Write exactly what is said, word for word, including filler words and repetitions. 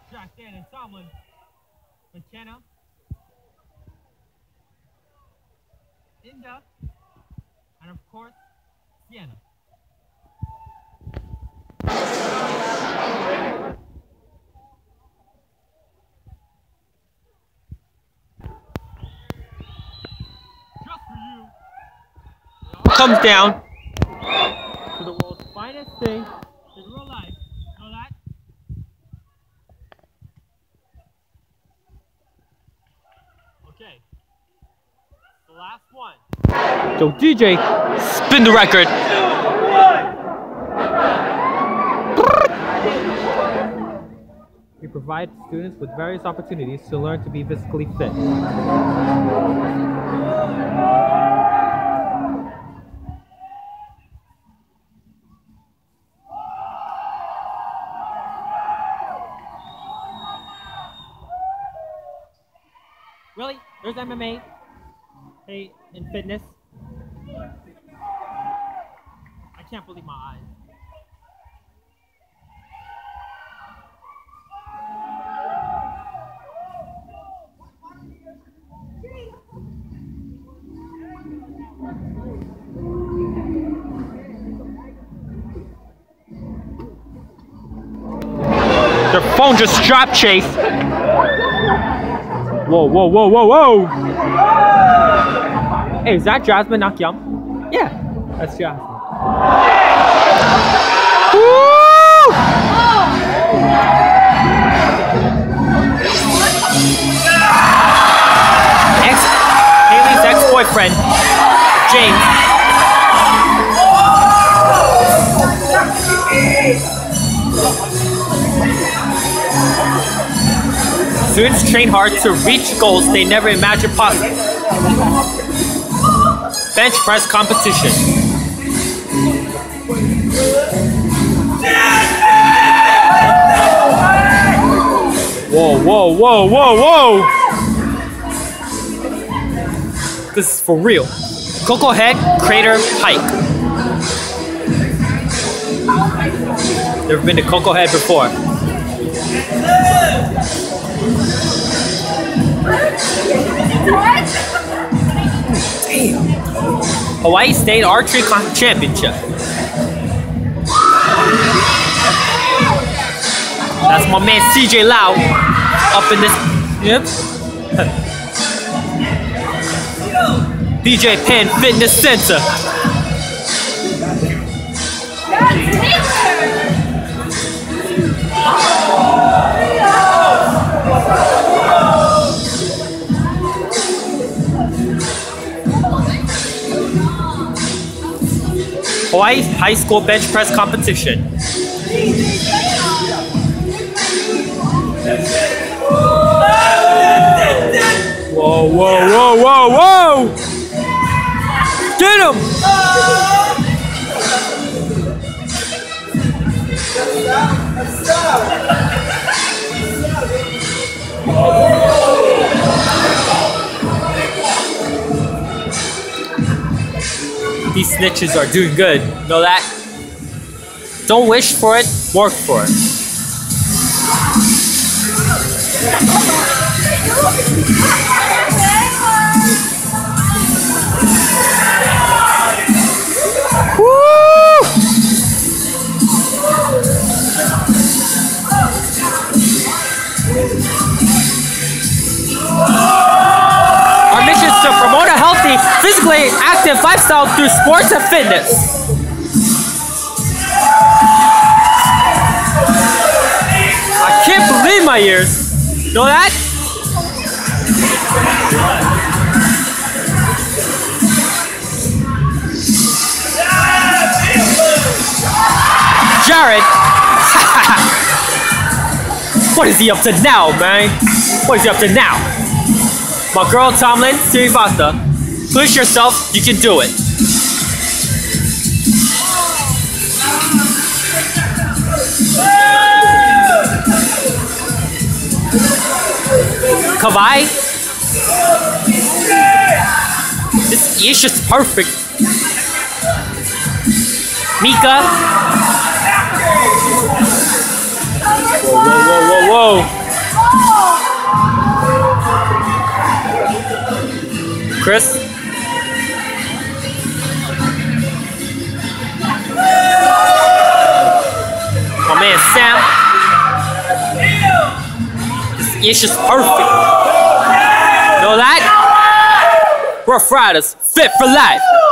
Jackson and Tomlin. McKenna. Inda. And of course, Sienna. Just for you. Comes down. To the world's finest thing in real life. Know that? Okay. The last one. So D J, spin the record. We provide students with various opportunities to learn to be physically fit. Really? There's M M A? Hey, in fitness? I can't believe my eyes. Their phone just dropped, Chase. Whoa, whoa, whoa, whoa, whoa! Hey, is that Jasmine Nakyam? Yeah, that's Jasmine. Woo! Ex Haley's ex-boyfriend, James. Students train hard to reach goals they never imagined possible. Bench press competition. Whoa, whoa, whoa, whoa, whoa! This is for real. Coco Head Crater Hike. Never been to Coco Head before. Damn. Hawaii State Archery Championship. That's my man C J Lau up in this. Yep. B J Penn Fitness Center. Hawaii High School Bench Press Competition. Whoa, whoa, whoa, whoa, whoa! Get him! These snitches are doing good. Know that? Don't wish for it, work for it. Woo! Our mission is to promote a healthy, physically active lifestyle through sports and fitness. I can't believe my ears. Know that? Jared. What is he up to now, man? What is he up to now? My girl Tomlin, Sirivata. Push yourself, you can do it. Kawhi. This is just perfect. Mika. Whoa, whoa, whoa, whoa, whoa. Chris? My man Sam. This ish is perfect. Know that? Rough Riders, fit for life.